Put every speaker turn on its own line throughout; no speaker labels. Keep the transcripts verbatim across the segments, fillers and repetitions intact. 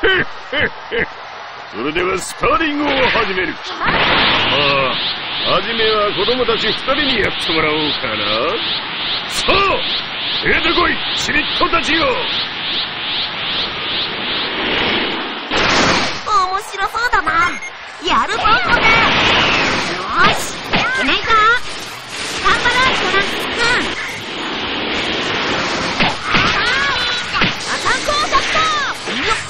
それではスパーリングを始める。まあ、はじめは子供たち二人にやってもらおうかな。さあ、出てこい、ちびっ子たちよ。
面白そうだな。やるぞ、これ。よーし、いけないぞ。頑張ろう、トランクス君。アタックを作ったよっ。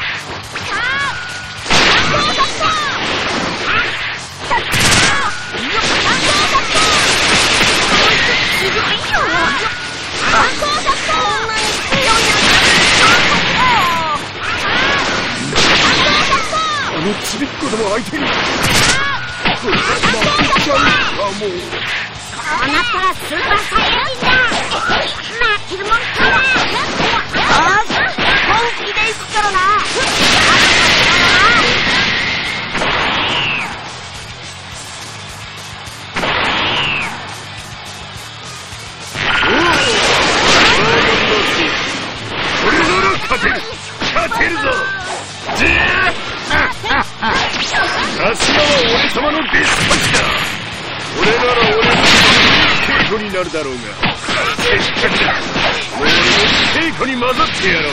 あのちびっ子ども相手にこれが負けちゃうかも。
こうなったらスーパーサイヤ人だ。負けるもんか。よし、本気で行くからな。
これなら勝てる勝てるぞ。じゃあさすがは俺様のデスパチだ。俺なら俺の稽古になるだろうが、せっかくだ。もう俺の稽古に混ざってやろう。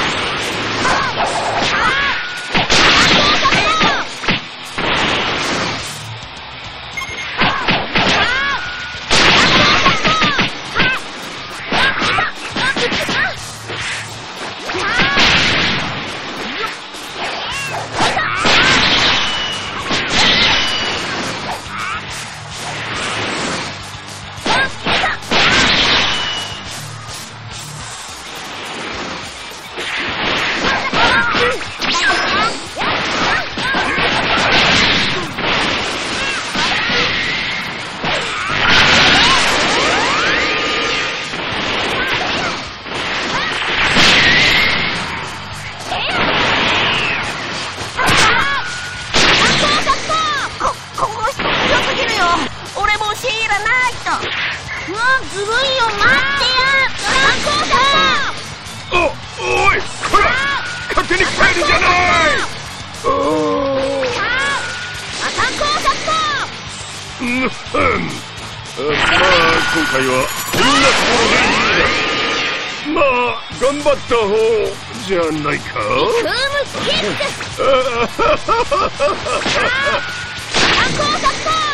ずるいよ、待ってや。
お、おい、こら、勝手に帰るじゃない。おー。
アタックをサッカ
ー。うん、うん。まあ、今回はこんなところでいいんだ。まあ、頑張った方じゃないか。
クームキック。アタックをサッカー。